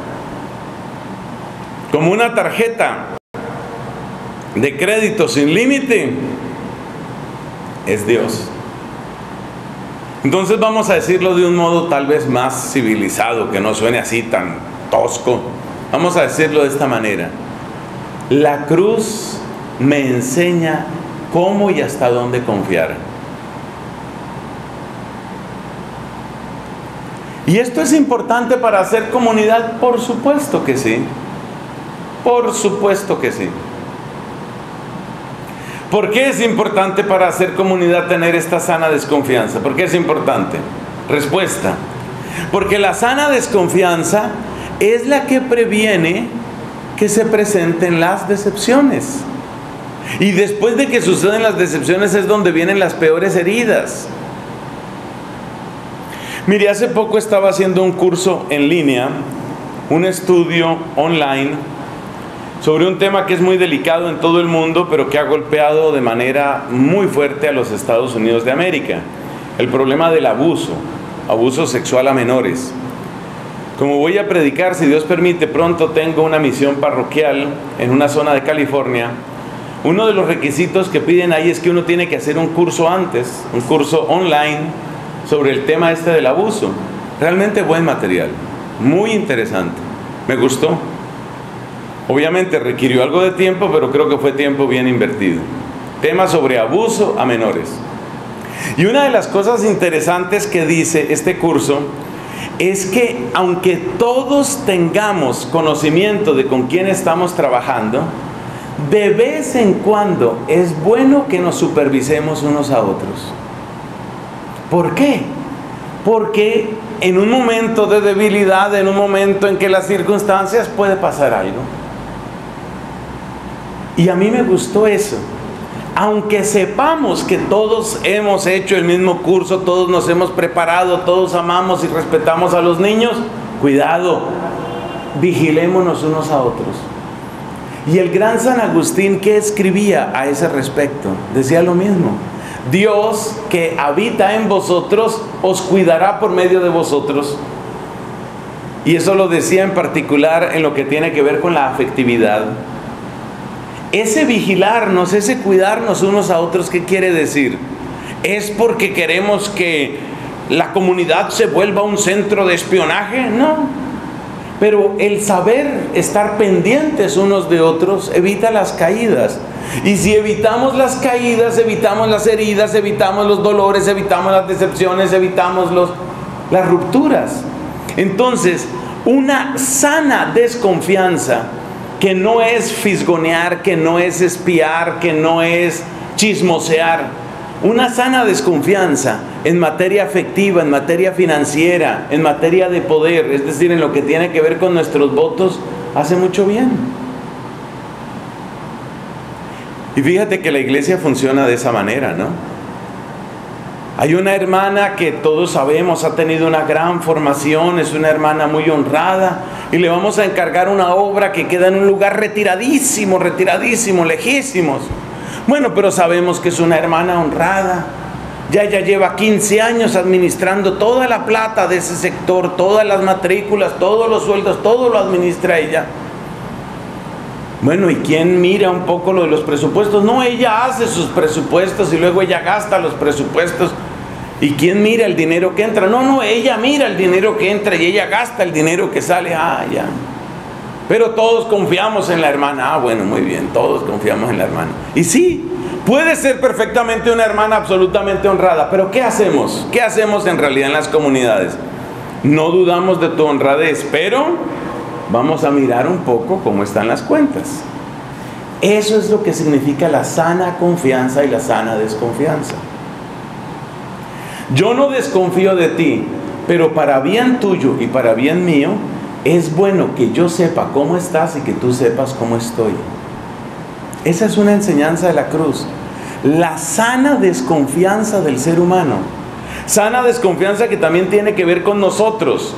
como una tarjeta de crédito sin límite, es Dios. Entonces vamos a decirlo de un modo tal vez más civilizado, que no suene así tan tosco. Vamos a decirlo de esta manera: la cruz me enseña cómo y hasta dónde confiar. ¿Y esto es importante para hacer comunidad? Por supuesto que sí. Por supuesto que sí. ¿Por qué es importante para hacer comunidad tener esta sana desconfianza? ¿Por qué es importante? Respuesta: porque la sana desconfianza es la que previene que se presenten las decepciones. Y después de que suceden las decepciones es donde vienen las peores heridas. Mire, hace poco estaba haciendo un curso en línea, un estudio online, sobre un tema que es muy delicado en todo el mundo, pero que ha golpeado de manera muy fuerte a los Estados Unidos de América. El problema del abuso, abuso sexual a menores. Como voy a predicar, si Dios permite, pronto tengo una misión parroquial en una zona de California. Uno de los requisitos que piden ahí es que uno tiene que hacer un curso antes, un curso online sobre el tema este del abuso. Realmente buen material, muy interesante, me gustó. Obviamente requirió algo de tiempo, pero creo que fue tiempo bien invertido. Tema sobre abuso a menores. Y una de las cosas interesantes que dice este curso es que aunque todos tengamos conocimiento de con quién estamos trabajando, de vez en cuando es bueno que nos supervisemos unos a otros. ¿Por qué? Porque en un momento de debilidad, en un momento en que las circunstancias puede pasar algo. Y a mí me gustó eso. Aunque sepamos que todos hemos hecho el mismo curso, todos nos hemos preparado, todos amamos y respetamos a los niños, cuidado, vigilémonos unos a otros. Y el gran San Agustín, ¿qué escribía a ese respecto? Decía lo mismo. Dios que habita en vosotros, os cuidará por medio de vosotros. Y eso lo decía en particular en lo que tiene que ver con la afectividad. Ese vigilarnos, ese cuidarnos unos a otros, ¿qué quiere decir? ¿Es porque queremos que la comunidad se vuelva un centro de espionaje? No. Pero el saber estar pendientes unos de otros evita las caídas. Y si evitamos las caídas, evitamos las heridas, evitamos los dolores, evitamos las decepciones, evitamos los, las rupturas. Entonces, una sana desconfianza, que no es fisgonear, que no es espiar, que no es chismosear. Una sana desconfianza en materia afectiva, en materia financiera, en materia de poder, es decir, en lo que tiene que ver con nuestros votos, hace mucho bien. Y fíjate que la iglesia funciona de esa manera, ¿no? Hay una hermana que todos sabemos ha tenido una gran formación, es una hermana muy honrada, y le vamos a encargar una obra que queda en un lugar retiradísimo, retiradísimo, lejísimos. Bueno, pero sabemos que es una hermana honrada. Ya ella lleva quince años administrando toda la plata de ese sector, todas las matrículas, todos los sueldos, todo lo administra ella. Bueno, ¿y quién mira un poco lo de los presupuestos? No, ella hace sus presupuestos y luego ella gasta los presupuestos. ¿Y quién mira el dinero que entra? No, no, ella mira el dinero que entra y ella gasta el dinero que sale. Ah, ya. Pero todos confiamos en la hermana. Ah, bueno, muy bien, todos confiamos en la hermana. Y sí, puede ser perfectamente una hermana absolutamente honrada, pero ¿qué hacemos? ¿Qué hacemos en realidad en las comunidades? No dudamos de tu honradez, pero vamos a mirar un poco cómo están las cuentas. Eso es lo que significa la sana confianza y la sana desconfianza. Yo no desconfío de ti, pero para bien tuyo y para bien mío, es bueno que yo sepa cómo estás y que tú sepas cómo estoy. Esa es una enseñanza de la cruz. La sana desconfianza del ser humano. Sana desconfianza que también tiene que ver con nosotros.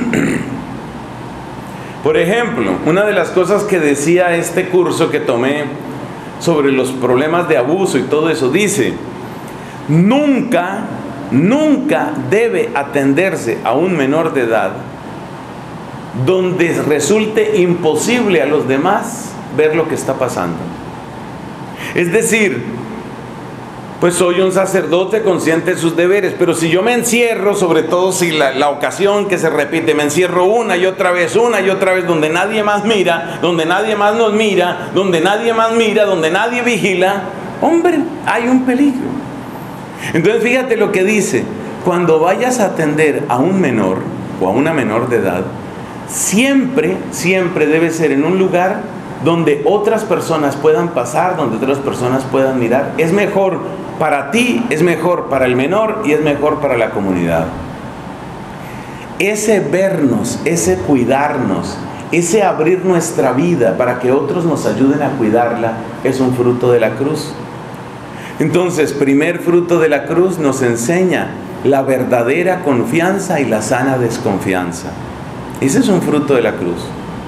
Por ejemplo, una de las cosas que decía este curso que tomé sobre los problemas de abuso y todo eso, dice, nunca, nunca debe atenderse a un menor de edad donde resulte imposible a los demás ver lo que está pasando. Es decir, pues soy un sacerdote consciente de sus deberes, pero si yo me encierro, sobre todo si la, la ocasión que se repite, me encierro una y otra vez, una y otra vez, donde nadie más mira, donde nadie más nos mira, donde nadie más mira, donde nadie vigila, hombre, hay un peligro. Entonces fíjate lo que dice, cuando vayas a atender a un menor o a una menor de edad, siempre, siempre debe ser en un lugar donde otras personas puedan pasar, donde otras personas puedan mirar. Es mejor para ti, es mejor para el menor y es mejor para la comunidad. Ese vernos, ese cuidarnos, ese abrir nuestra vida para que otros nos ayuden a cuidarla, es un fruto de la cruz. Entonces, primer fruto de la cruz nos enseña la verdadera confianza y la sana desconfianza. Ese es un fruto de la cruz.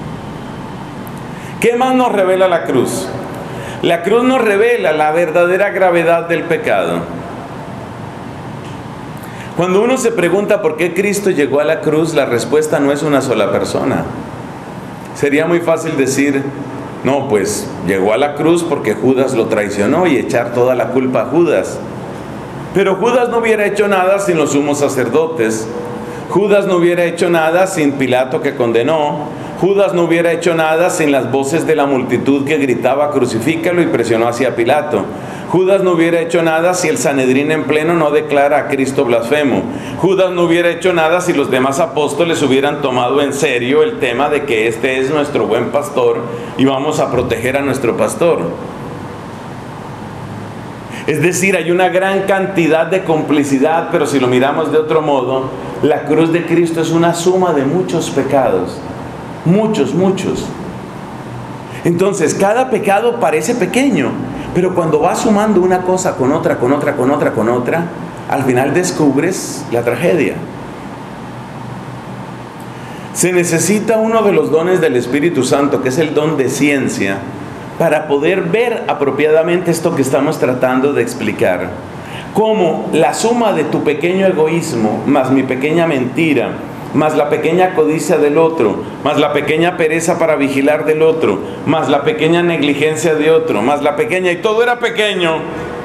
¿Qué más nos revela la cruz? La cruz nos revela la verdadera gravedad del pecado. Cuando uno se pregunta por qué Cristo llegó a la cruz, la respuesta no es una sola persona. Sería muy fácil decir, no, pues llegó a la cruz porque Judas lo traicionó y echar toda la culpa a Judas. Pero Judas no hubiera hecho nada sin los sumos sacerdotes. Judas no hubiera hecho nada sin Pilato que condenó. Judas no hubiera hecho nada sin las voces de la multitud que gritaba crucifícalo y presionó hacia Pilato. Judas no hubiera hecho nada si el Sanedrín en pleno no declara a Cristo blasfemo. Judas no hubiera hecho nada si los demás apóstoles hubieran tomado en serio el tema de que este es nuestro buen pastor y vamos a proteger a nuestro pastor. Es decir, hay una gran cantidad de complicidad, pero si lo miramos de otro modo, la cruz de Cristo es una suma de muchos pecados. Muchos, muchos. Entonces, cada pecado parece pequeño, pero cuando vas sumando una cosa con otra, con otra, con otra, con otra, al final descubres la tragedia. Se necesita uno de los dones del Espíritu Santo, que es el don de ciencia, para poder ver apropiadamente esto que estamos tratando de explicar. Cómo la suma de tu pequeño egoísmo, más mi pequeña mentira, más la pequeña codicia del otro, más la pequeña pereza para vigilar del otro, más la pequeña negligencia de otro, más la pequeña, y todo era pequeño,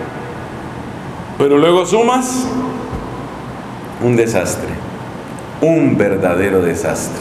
pero luego sumas un desastre, un verdadero desastre.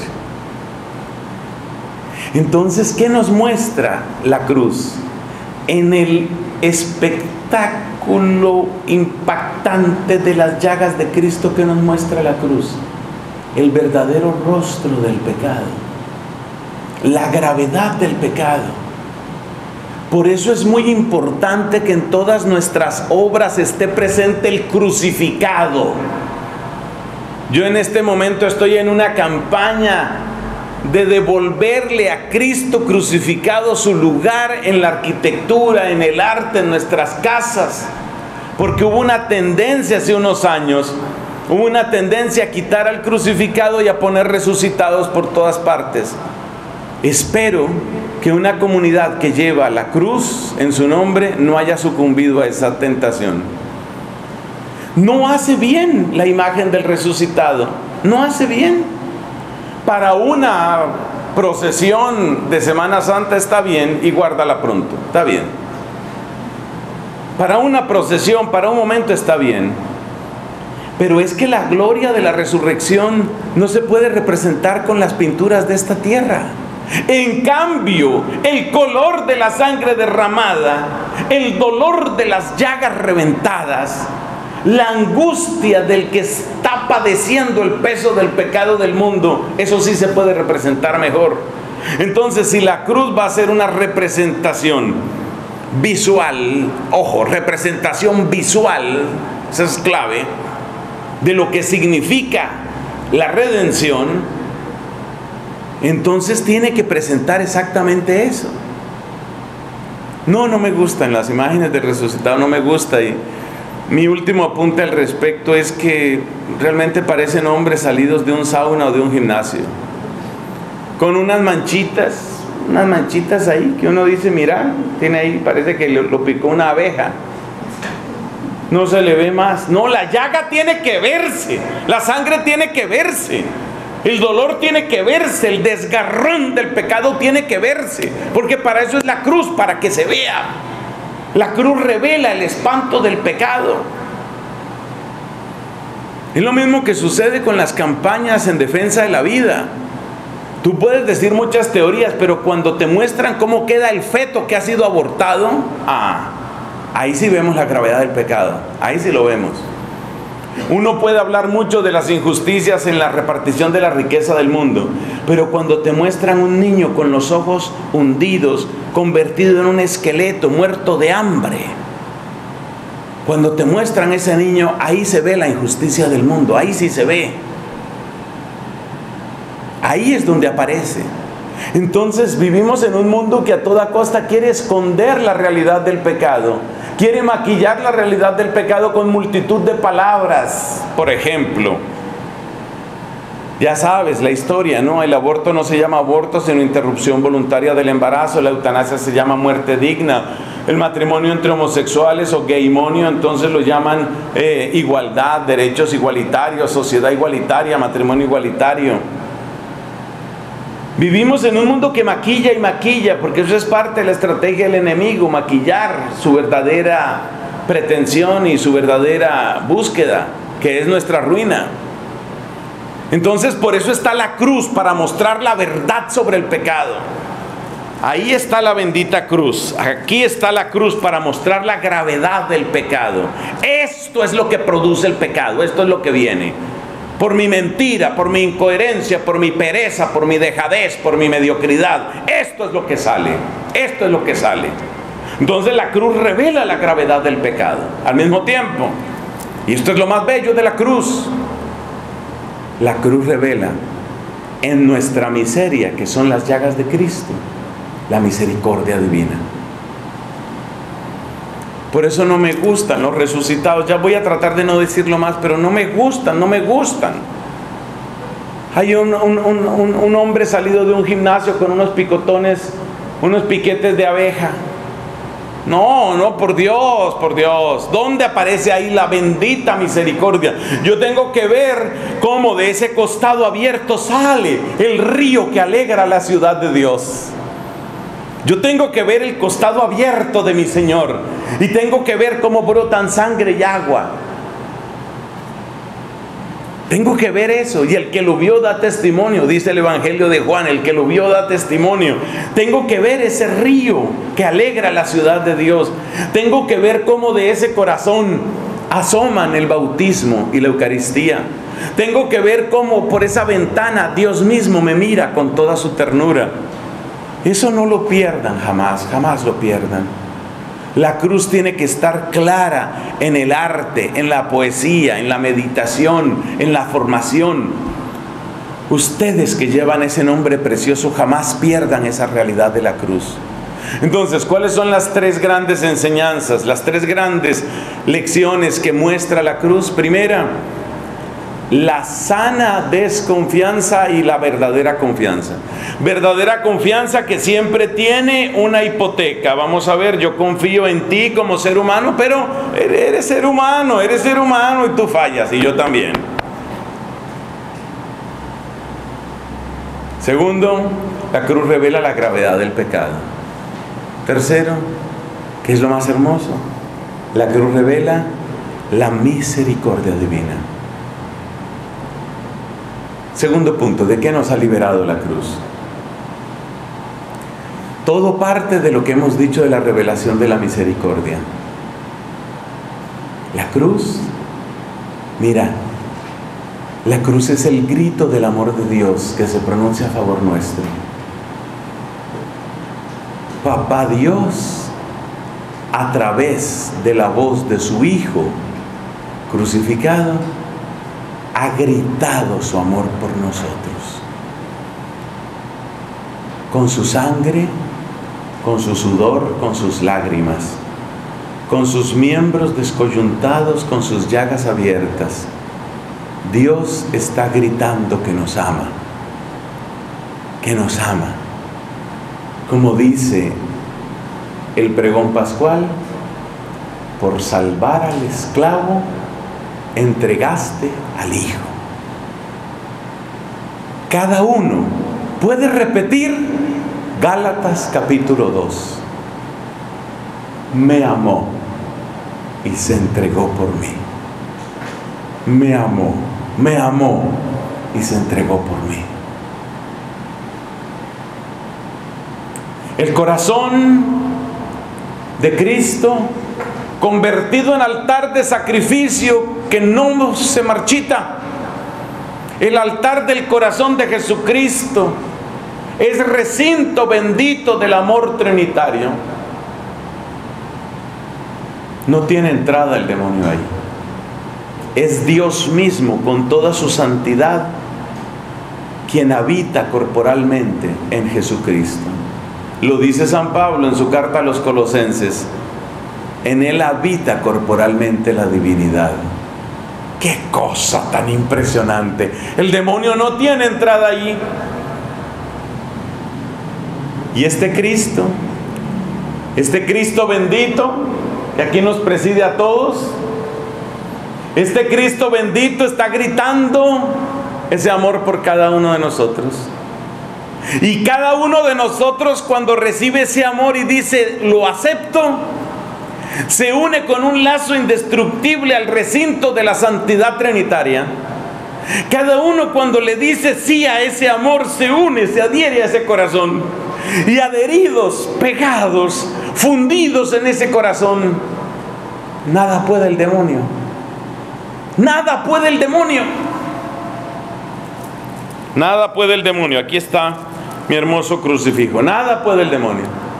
Entonces, ¿qué nos muestra la cruz? En el espectáculo impactante de las llagas de Cristo que nos muestra la cruz, el verdadero rostro del pecado, la gravedad del pecado. Por eso es muy importante que en todas nuestras obras esté presente el crucificado. Yo en este momento estoy en una campaña de devolverle a Cristo crucificado su lugar en la arquitectura, en el arte, en nuestras casas, porque hubo una tendencia hace unos años, hubo una tendencia a quitar al crucificado y a poner resucitados por todas partes. Espero que una comunidad que lleva la cruz en su nombre no haya sucumbido a esa tentación. No hace bien la imagen del resucitado, no hace bien. Para una procesión de Semana Santa está bien y guárdala pronto, está bien. Para una procesión, para un momento está bien. Pero es que la gloria de la resurrección no se puede representar con las pinturas de esta tierra. En cambio, el color de la sangre derramada, el dolor de las llagas reventadas, la angustia del que está padeciendo el peso del pecado del mundo, eso sí se puede representar mejor. Entonces, si la cruz va a ser una representación visual, ojo, representación visual, esa es clave, de lo que significa la redención, entonces tiene que presentar exactamente eso. No, no me gustan las imágenes del resucitado, no me gusta. Y mi último apunte al respecto es que realmente parecen hombres salidos de un sauna o de un gimnasio, con unas manchitas, unas manchitas ahí que uno dice, mira, tiene ahí, parece que lo, lo picó una abeja. No se le ve más. No, la llaga tiene que verse, la sangre tiene que verse, el dolor tiene que verse, el desgarrón del pecado tiene que verse, porque para eso es la cruz, para que se vea. La cruz revela el espanto del pecado. Es lo mismo que sucede con las campañas en defensa de la vida. Tú puedes decir muchas teorías, pero cuando te muestran cómo queda el feto que ha sido abortado, ah, ahí sí vemos la gravedad del pecado, ahí sí lo vemos. Uno puede hablar mucho de las injusticias en la repartición de la riqueza del mundo, pero cuando te muestran un niño con los ojos hundidos, convertido en un esqueleto, muerto de hambre, cuando te muestran ese niño, ahí se ve la injusticia del mundo, ahí sí se ve. Ahí es donde aparece. Entonces vivimos en un mundo que a toda costa quiere esconder la realidad del pecado. Quiere maquillar la realidad del pecado con multitud de palabras. Por ejemplo, ya sabes la historia, ¿no? El aborto no se llama aborto, sino interrupción voluntaria del embarazo. La eutanasia se llama muerte digna. El matrimonio entre homosexuales o gaymonio, entonces lo llaman eh, igualdad, derechos igualitarios, sociedad igualitaria, matrimonio igualitario. Vivimos en un mundo que maquilla y maquilla, porque eso es parte de la estrategia del enemigo, maquillar su verdadera pretensión y su verdadera búsqueda, que es nuestra ruina. Entonces, por eso está la cruz, para mostrar la verdad sobre el pecado. Ahí está la bendita cruz. Aquí está la cruz para mostrar la gravedad del pecado. Esto es lo que produce el pecado, esto es lo que viene. Por mi mentira, por mi incoherencia, por mi pereza, por mi dejadez, por mi mediocridad. Esto es lo que sale, esto es lo que sale. Entonces la cruz revela la gravedad del pecado al mismo tiempo. Y esto es lo más bello de la cruz. La cruz revela en nuestra miseria, que son las llagas de Cristo, la misericordia divina. Por eso no me gustan los resucitados. Ya voy a tratar de no decirlo más, pero no me gustan, no me gustan. Hay un, un, un, un hombre salido de un gimnasio con unos picotones, unos piquetes de abeja. No, no, por Dios, por Dios. ¿Dónde aparece ahí la bendita misericordia? Yo tengo que ver cómo de ese costado abierto sale el río que alegra la ciudad de Dios. Yo tengo que ver el costado abierto de mi Señor. Y tengo que ver cómo brotan sangre y agua. Tengo que ver eso. Y el que lo vio da testimonio, dice el Evangelio de Juan. El que lo vio da testimonio. Tengo que ver ese río que alegra la ciudad de Dios. Tengo que ver cómo de ese corazón asoman el bautismo y la Eucaristía. Tengo que ver cómo por esa ventana Dios mismo me mira con toda su ternura. Eso no lo pierdan jamás, jamás lo pierdan. La cruz tiene que estar clara en el arte, en la poesía, en la meditación, en la formación. Ustedes que llevan ese nombre precioso jamás pierdan esa realidad de la cruz. Entonces, ¿cuáles son las tres grandes enseñanzas, las tres grandes lecciones que muestra la cruz? Primera, la sana desconfianza y la verdadera confianza. Verdadera confianza que siempre tiene una hipoteca. Vamos a ver, yo confío en ti como ser humano, pero eres ser humano, eres ser humano y tú fallas, y yo también. Segundo, la cruz revela la gravedad del pecado. Tercero, que es lo más hermoso, la cruz revela la misericordia divina. Segundo punto, ¿de qué nos ha liberado la cruz? Todo parte de lo que hemos dicho de la revelación de la misericordia. La cruz, mira, la cruz es el grito del amor de Dios que se pronuncia a favor nuestro. Papá Dios, a través de la voz de su Hijo crucificado, ha gritado su amor por nosotros. Con su sangre, con su sudor, con sus lágrimas, con sus miembros descoyuntados, con sus llagas abiertas, Dios está gritando que nos ama, que nos ama. Como dice el pregón pascual, por salvar al esclavo, entregaste al Hijo. Cada uno puede repetir Gálatas capítulo dos. Me amó y se entregó por mí. Me amó, me amó y se entregó por mí. El corazón de Cristo convertido en altar de sacrificio que no se marchita. El altar del corazón de Jesucristo es recinto bendito del amor trinitario. No tiene entrada el demonio ahí. Es Dios mismo con toda su santidad quien habita corporalmente en Jesucristo. Lo dice San Pablo en su carta a los Colosenses: en Él habita corporalmente la divinidad. ¡Qué cosa tan impresionante! El demonio no tiene entrada allí. Y este Cristo, este Cristo bendito, que aquí nos preside a todos, este Cristo bendito está gritando ese amor por cada uno de nosotros. Y cada uno de nosotros, cuando recibe ese amor y dice lo acepto, se une con un lazo indestructible al recinto de la santidad trinitaria. Cada uno, cuando le dice sí a ese amor, se une, se adhiere a ese corazón. Y adheridos, pegados, fundidos en ese corazón, nada puede el demonio. Nada puede el demonio. Nada puede el demonio. Aquí está mi hermoso crucifijo. Nada puede el demonio.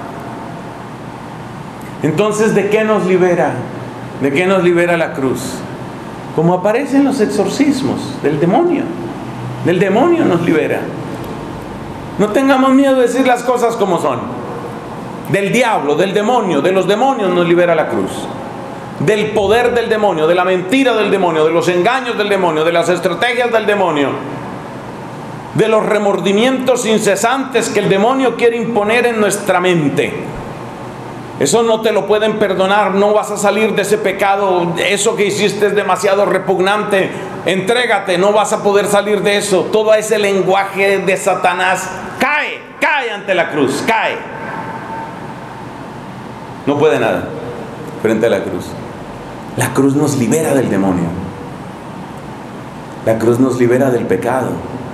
Entonces, ¿de qué nos libera? ¿De qué nos libera la cruz? Como aparece en los exorcismos, del demonio. Del demonio nos libera. No tengamos miedo de decir las cosas como son. Del diablo, del demonio, de los demonios nos libera la cruz. Del poder del demonio, de la mentira del demonio, de los engaños del demonio, de las estrategias del demonio, de los remordimientos incesantes que el demonio quiere imponer en nuestra mente. Eso no te lo pueden perdonar, no vas a salir de ese pecado, eso que hiciste es demasiado repugnante, entrégate, no vas a poder salir de eso. Todo ese lenguaje de Satanás cae, cae ante la cruz, cae. No puede nada frente a la cruz. La cruz nos libera del demonio. La cruz nos libera del pecado.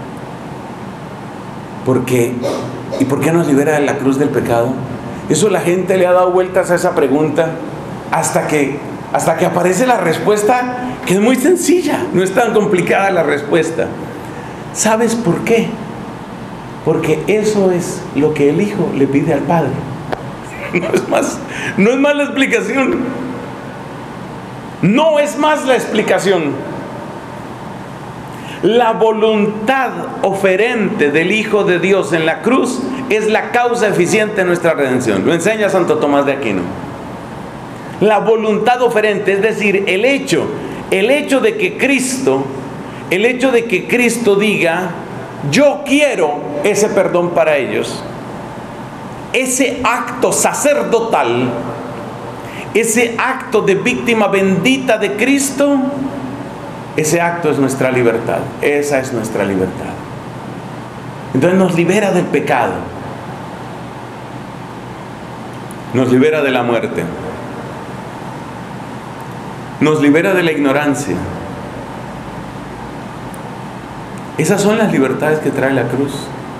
¿Por qué? ¿Y por qué nos libera la cruz del pecado? Eso la gente le ha dado vueltas a esa pregunta hasta que, hasta que aparece la respuesta, que es muy sencilla, no es tan complicada la respuesta. ¿Sabes por qué? Porque eso es lo que el Hijo le pide al Padre. No es más, no es más la explicación. No es más la explicación. La voluntad oferente del Hijo de Dios en la cruz es la causa eficiente de nuestra redención. Lo enseña Santo Tomás de Aquino. La voluntad oferente, es decir, el hecho, el hecho de que Cristo, el hecho de que Cristo diga, yo quiero ese perdón para ellos. Ese acto sacerdotal, ese acto de víctima bendita de Cristo, ese acto es nuestra libertad. Esa es nuestra libertad. Entonces nos libera del pecado, nos libera de la muerte, nos libera de la ignorancia. Esas son las libertades que trae la cruz.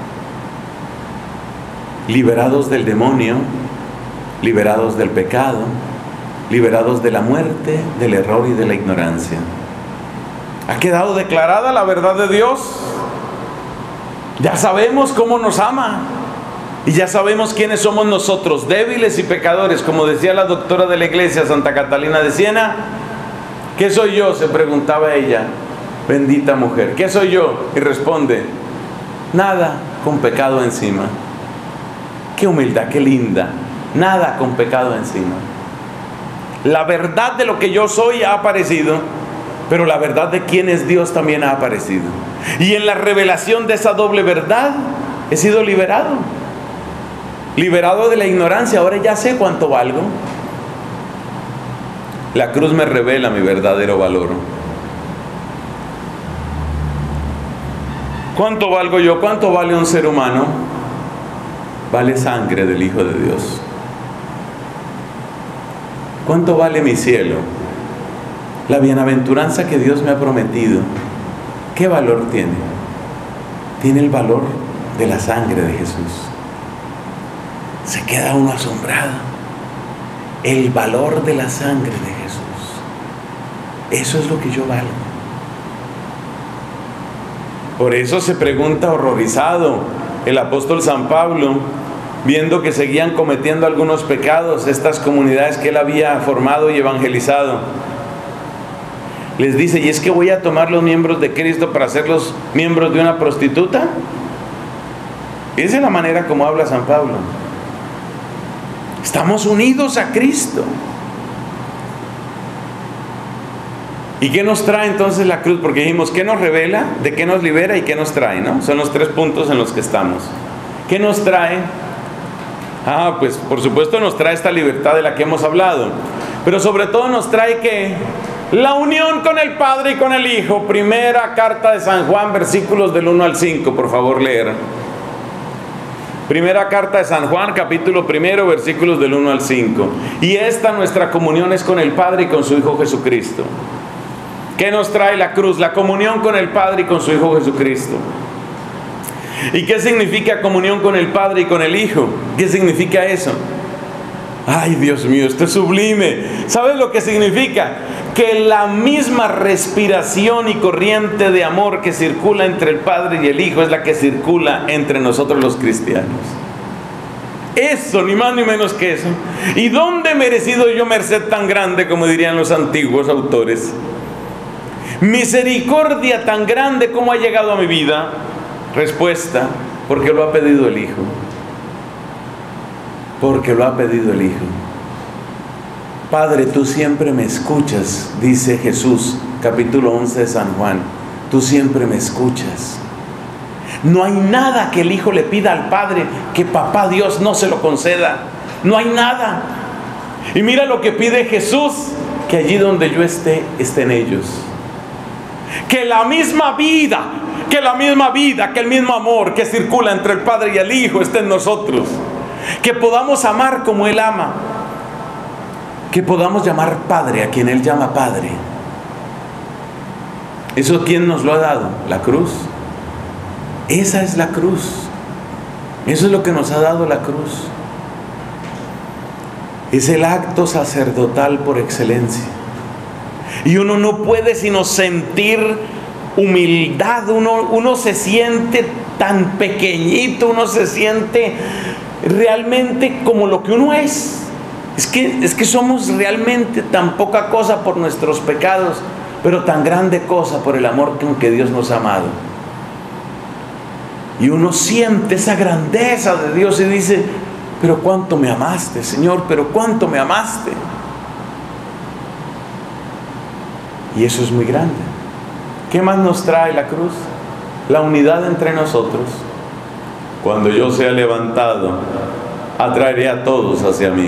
Liberados del demonio, liberados del pecado, liberados de la muerte, del error y de la ignorancia. Ha quedado declarada la verdad de Dios. Ya sabemos cómo nos ama. Y ya sabemos quiénes somos nosotros, débiles y pecadores. Como decía la doctora de la iglesia, Santa Catalina de Siena, ¿qué soy yo?, se preguntaba ella. Bendita mujer, ¿qué soy yo? Y responde, nada con pecado encima. Qué humildad, qué linda. Nada con pecado encima. La verdad de lo que yo soy ha aparecido, pero la verdad de quién es Dios también ha aparecido. Y en la revelación de esa doble verdad he sido liberado. Liberado de la ignorancia. Ahora ya sé cuánto valgo. La cruz me revela mi verdadero valor. ¿Cuánto valgo yo? ¿Cuánto vale un ser humano? Vale sangre del Hijo de Dios. ¿Cuánto vale mi cielo? La bienaventuranza que Dios me ha prometido. ¿Qué valor tiene? Tiene el valor de la sangre de Jesús. Se queda uno asombrado. El valor de la sangre de Jesús. Eso es lo que yo valgo. Por eso se pregunta horrorizado el apóstol San Pablo, viendo que seguían cometiendo algunos pecados estas comunidades que él había formado y evangelizado. les dice, ¿y es que voy a tomar los miembros de Cristo para hacerlos miembros de una prostituta? Esa es la manera como habla San Pablo. Estamos unidos a Cristo. ¿Y qué nos trae entonces la cruz? Porque dijimos, ¿qué nos revela? ¿De qué nos libera? ¿Y qué nos trae? ¿No? Son los tres puntos en los que estamos. ¿Qué nos trae? Ah, pues por supuesto nos trae esta libertad de la que hemos hablado. Pero sobre todo nos trae que la unión con el Padre y con el Hijo. Primera carta de San Juan, versículos del uno al cinco, por favor leer. Primera carta de San Juan, capítulo primero, versículos del uno al cinco. Y esta nuestra comunión es con el Padre y con su Hijo Jesucristo. ¿Qué nos trae la cruz? La comunión con el Padre y con su Hijo Jesucristo. ¿Y qué significa comunión con el Padre y con el Hijo? ¿Qué significa eso? Ay, Dios mío, esto es sublime. ¿Sabes lo que significa? Que la misma respiración y corriente de amor que circula entre el Padre y el Hijo es la que circula entre nosotros los cristianos. Eso, ni más ni menos que eso. ¿Y dónde he merecido yo merced tan grande, como dirían los antiguos autores? Misericordia tan grande como ha llegado a mi vida. Respuesta, porque lo ha pedido el Hijo. Porque lo ha pedido el Hijo. Padre, tú siempre me escuchas, dice Jesús, capítulo once de San Juan. Tú siempre me escuchas. No hay nada que el Hijo le pida al Padre que Papá Dios no se lo conceda. No hay nada. Y mira lo que pide Jesús, que allí donde yo esté, estén ellos. Que la misma vida, que la misma vida, que el mismo amor que circula entre el Padre y el Hijo esté en nosotros. Que podamos amar como Él ama. Que podamos llamar Padre a quien Él llama Padre. ¿Eso quién nos lo ha dado? La cruz. Esa es la cruz. Eso es lo que nos ha dado la cruz. Es el acto sacerdotal por excelencia. Y uno no puede sino sentir humildad. Uno, uno se siente tan pequeñito, uno se siente realmente como lo que uno es. Es que, es que somos realmente tan poca cosa por nuestros pecados, pero tan grande cosa por el amor con que Dios nos ha amado. Y uno siente esa grandeza de Dios y dice, pero cuánto me amaste, Señor, pero cuánto me amaste. Y eso es muy grande. ¿Qué más nos trae la cruz? La unidad entre nosotros. Cuando yo sea levantado, atraeré a todos hacia mí.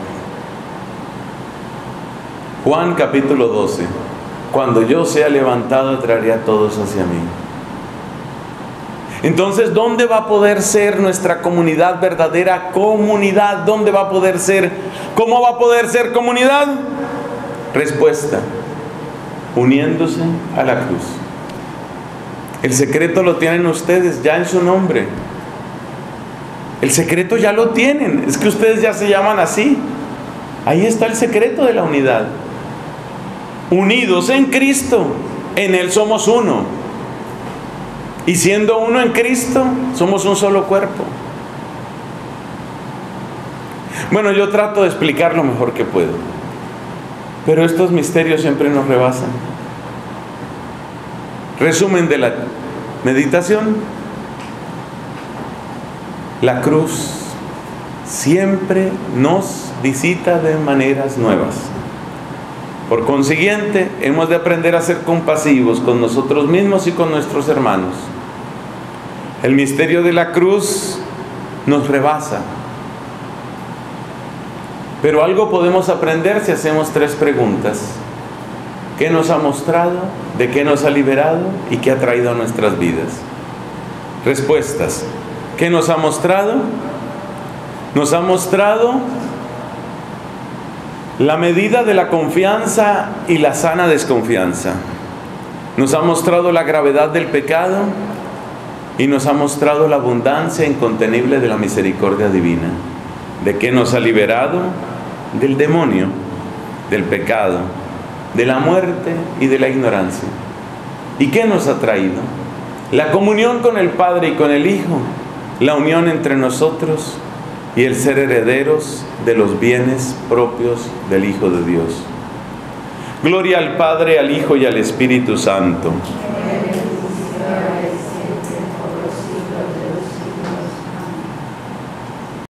Juan capítulo doce. Cuando yo sea levantado, atraeré a todos hacia mí. Entonces, ¿dónde va a poder ser nuestra comunidad, verdadera comunidad? ¿Dónde va a poder ser? ¿Cómo va a poder ser comunidad? Respuesta: uniéndose a la cruz. El secreto lo tienen ustedes ya en su nombre. El secreto ya lo tienen. Es que ustedes ya se llaman así. Ahí está el secreto de la unidad. Unidos en Cristo, en Él somos uno. Y siendo uno en Cristo, somos un solo cuerpo. Bueno, yo trato de explicar lo mejor que puedo, pero estos misterios siempre nos rebasan. Resumen de la meditación: la cruz siempre nos visita de maneras nuevas. Por consiguiente, hemos de aprender a ser compasivos con nosotros mismos y con nuestros hermanos. El misterio de la cruz nos rebasa. Pero algo podemos aprender si hacemos tres preguntas. ¿Qué nos ha mostrado? ¿De qué nos ha liberado? ¿Y qué ha traído a nuestras vidas? Respuestas. ¿Qué nos ha mostrado? Nos ha mostrado la medida de la confianza y la sana desconfianza. Nos ha mostrado la gravedad del pecado y nos ha mostrado la abundancia incontenible de la misericordia divina. ¿De qué nos ha liberado? Del demonio, del pecado, de la muerte y de la ignorancia. ¿Y qué nos ha traído? La comunión con el Padre y con el Hijo, la unión entre nosotros y el ser herederos de los bienes propios del Hijo de Dios. Gloria al Padre, al Hijo y al Espíritu Santo.